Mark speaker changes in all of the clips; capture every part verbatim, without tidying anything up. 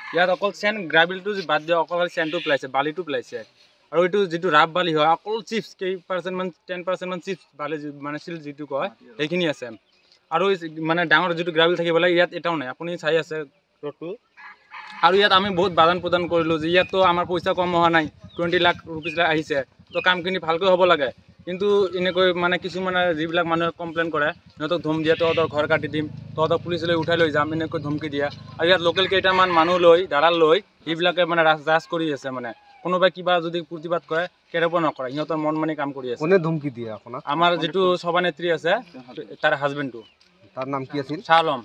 Speaker 1: ইয়াত অকল চেন গ্ৰাভিলটো বাদ দিয়া অকল চেনটো পেলাইছে, বালিটো পেলাইছে। আৰু এইটো যিটো ৰাব বালি হয় অকল চিপছ কেই পাৰ্চেণ্ট মান টেন পাৰ্চেণ্ট মান চিপছ বালি মানে চিল যিটো কয় সেইখিনি আছে। আৰু মানে ডাঙৰ যিটো গ্ৰাভিল থাকিব লাগে ইয়াত এটাও নাই, আপুনি চাই আছে ৰ'ডটো। আৰু ইয়াত আমি বহুত বাদান প্ৰদান কৰিলোঁ যে ইয়াততো আমাৰ পইচা কম হোৱা নাই, টুৱেণ্টি লাখ ৰুপিজ আহিছে, তো কামখিনি ভালকৈ হ'ব লাগে। কিন্তু এনেকৈ মানে কিছুমানে যিবিলাক মানুহে কমপ্লেইন কৰে সিহঁতক ধুম দিয়ে, তহঁতৰ ঘৰ কাটি দিম, তহঁতক পুলিচলৈ উঠাই লৈ যাম, এনেকৈ ধমকি দিয়ে। আৰু ইয়াত লোকেল কেইটামান মানুহ লৈ দালাল লৈ সেইবিলাকে মানে ৰাজ ৰাজ কৰি আছে। মানে কোনোবাই কিবা যদি প্ৰতিবাদ কৰে কেৰেপ নকৰে, সিহঁতৰ মন মানি কাম কৰি আছে।
Speaker 2: কোনে ধমকি দিয়ে আপোনাক?
Speaker 1: আমাৰ যিটো সভানেত্ৰী আছে তাৰ হাজবেণ্ডটো।
Speaker 2: তাৰ নাম কি আছিল?
Speaker 1: শ্বাহ আলম।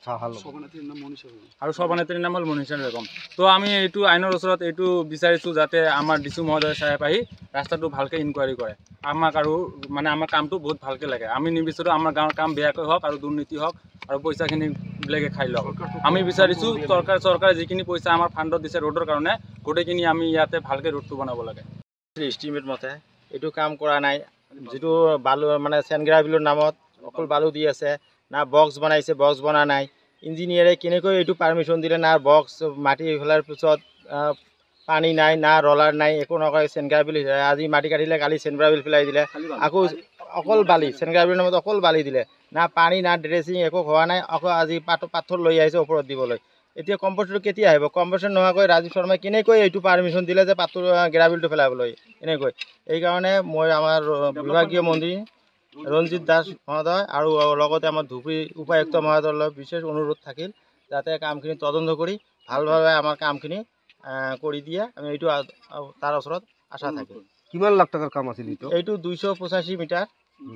Speaker 2: আৰু
Speaker 1: সভানেত্ৰীৰ নাম হ'ল মনীষা বেগম। তো আমি এইটো আইনৰ ওচৰত এইটো বিচাৰিছোঁ যাতে আমাৰ ডি চি মহোদয় চাহেব আহি ৰাস্তাটো ভালকৈ ইনকুৱাৰী কৰে। আমাক আৰু মানে আমাৰ কামটো বহুত ভালকৈ লাগে। আমি নিবিচাৰোঁ আমাৰ গাঁৱৰ কাম বেয়াকৈ হওক আৰু দুৰ্নীতি হওক আৰু পইচাখিনি বেলেগে খাই লওক। আমি বিচাৰিছোঁ চৰকাৰ চৰকাৰে যিখিনি পইচা আমাৰ ফাণ্ডত দিছে ৰোডৰ কাৰণে গোটেইখিনি আমি ইয়াতে ভালকৈ ৰোডটো বনাব লাগে।
Speaker 3: এষ্টিমেট মতে এইটো কাম কৰা নাই। যিটো বালু মানে চেনগ্ৰাভিলৰ নামত অকল বালু দি আছে, না বক্স বনাইছে, বক্স বনা নাই। ইঞ্জিনিয়াৰে কেনেকৈ এইটো পাৰ্মিশ্যন দিলে, না বক্স মাটি ফেলাৰ পিছত পানী নাই, না ৰলাৰ নাই, একো নকয়। চেনগ্ৰাভিল আজি মাটি কাটিলে, কালি চেনগ্ৰাভিল পেলাই দিলে, আকৌ অকল বালি, চেনগ্ৰাভিলৰ নামত অকল বালি দিলে, না পানী না ড্ৰেছিং একো হোৱা নাই। আকৌ আজি পাত পাথৰ লৈ আহিছে ওপৰত দিবলৈ। এতিয়া কম্প'ষ্টাৰটো কেতিয়া আহিব? কম্প'ষ্টাৰ নোহোৱাকৈ ৰাজীৱ শৰ্মাই কেনেকৈ এইটো পাৰ্মিশ্যন দিলে যে পাথৰ গ্ৰাভিলটো পেলাবলৈ এনেকৈ? এইকাৰণে মই আমাৰ বিভাগীয় মন্ত্ৰী ৰঞ্জিত দাস মহোদয় আৰু লগতে আমাৰ ধুবুৰী উপায়ুক্ত মহোদয়লৈ বিশেষ অনুৰোধ থাকিল যাতে কামখিনি তদন্ত কৰি ভালভাৱে আমাৰ কামখিনি কৰি দিয়ে। আমি এইটো তাৰ ওচৰত আশা থাকিল।
Speaker 2: কিমান লাখ টকাৰ কাম আছিল এইটো?
Speaker 3: এইটো দুইশ পঁচাশী মিটাৰ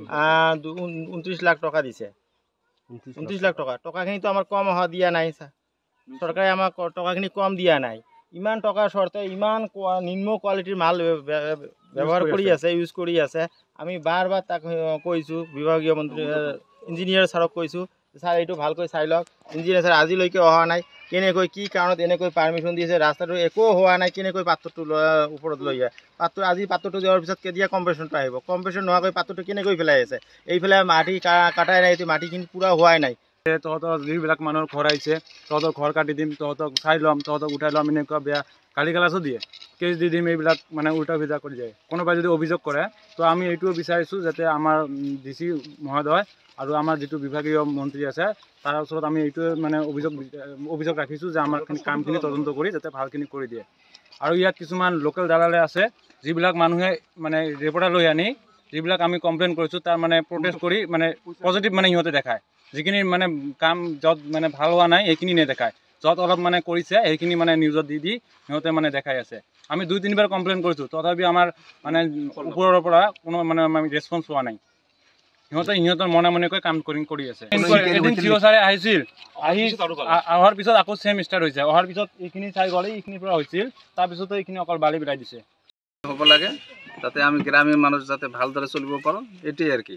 Speaker 3: ঊনত্ৰিছ লাখ টকা দিছে। ঊনত্ৰিছ লাখ টকা টকাখিনিতো আমাৰ কম অহা দিয়া নাই। চৰকাৰে আমাক টকাখিনি কম দিয়া নাই। ইমান টকাৰ স্বৰ্তে ইমান নিম্ন কোৱালিটিৰ মাল ব্যৱহাৰ কৰি আছে, ইউজ কৰি আছে। আমি বাৰ বাৰ তাক কৈছোঁ, বিভাগীয় মন্ত্ৰী ইঞ্জিনিয়াৰ ছাৰক কৈছোঁ, ছাৰ এইটো ভালকৈ চাই লওক। ইঞ্জিনিয়াৰ ছাৰ আজিলৈকে অহা নাই। কেনেকৈ কি কাৰণত এনেকৈ পাৰ্মিশ্যন দিছে? ৰাস্তাটো একো হোৱা নাই, কেনেকৈ পাথৰটো ওপৰত লৈ যায়? পাথৰ আজি পাথৰটো দিয়াৰ পিছত কেতিয়া কম্পেশ্যনটো আহিব? কম্পেশ্যন নোহোৱাকৈ পাথৰটো কেনেকৈ পেলাই আছে? এইফালে মাটি কাটাই নাই, মাটিখিনি পূৰা হোৱাই নাই।
Speaker 1: তহঁতৰ যিবিলাক মানুহৰ ঘৰ আহিছে তহঁতৰ ঘৰ কাটি দিম, তহঁতক চাই ল'ম, তহঁতক উঠাই ল'ম, এনেকুৱা বেয়া গালি গালাচো দিয়ে, কেছ দি দিম, এইবিলাক মানে উল্টা ভিজা কৰি যায়। কোনোবাই যদি অভিযোগ কৰে তো আমি এইটোও বিচাৰিছোঁ যাতে আমাৰ ডি চি মহোদয় আৰু আমাৰ যিটো বিভাগীয় মন্ত্ৰী আছে তাৰ ওচৰত আমি এইটোৱে মানে অভিযোগ অভিযোগ ৰাখিছোঁ যে আমাৰ কামখিনি তদন্ত কৰি যাতে ভালখিনি কৰি দিয়ে। আৰু ইয়াত কিছুমান লোকেল দালালে আছে যিবিলাক মানুহে মানে ৰিপৰ্টাৰ লৈ আনি যিবিলাক আমি কমপ্লেইন কৰিছোঁ তাৰ মানে প্ৰটেষ্ট কৰি মানে পজিটিভ মানে সিহঁতে দেখায়। যিখিনি মানে কাম য'ত মানে ভাল হোৱা নাই সেইখিনি নেদেখায়, য'ত অলপ মানে কৰিছে সেইখিনি মানে নিউজত দি দি সিহঁতে মানে দেখাই আছে। আমি দুই তিনিবাৰ কমপ্লেইন কৰিছোঁ, তথাপি আমাৰ মানে ওপৰৰ পৰা কোনো মানে আমি ৰেছপন্স পোৱা নাই। সিহঁতে সিহঁতৰ মনে মনেকৈ কাম কৰি কৰি আছে। এদিন চি অ' ছাৰে আহিছিল, আহি অহাৰ পিছত আকৌ চেম ষ্টাৰ্ট হৈছে। অহাৰ পিছত এইখিনি চাই গ'লে এইখিনিৰ পৰা হৈছিল, তাৰপিছতো এইখিনি অকল বালি পেলাই দিছে।
Speaker 4: হ'ব লাগে যাতে আমি গ্ৰামীণ মানুহ যাতে ভালদৰে চলিব পাৰোঁ, এইটোৱে আৰু কি।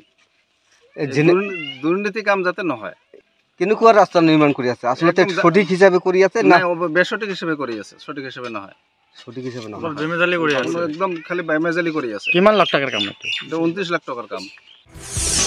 Speaker 4: দুৰ্নীতি কাম যাতে নহয়।
Speaker 2: কেনেকুৱা ৰাস্তা নিৰ্মাণ কৰি আছে? আচলতে সঠিক হিচাপে কৰি আছে না
Speaker 4: বেসঠিক হিচাপে কৰি আছে? সঠিক হিচাপে নহয়,
Speaker 2: সঠিক হিচাপে নহয়,
Speaker 1: বেমেজালি কৰি আছে,
Speaker 4: একদম খালি বেমেজালি কৰি আছে।
Speaker 3: কিমান লাখ টকাৰ কাম?
Speaker 4: ঊনত্ৰিছ লাখ টকাৰ কাম।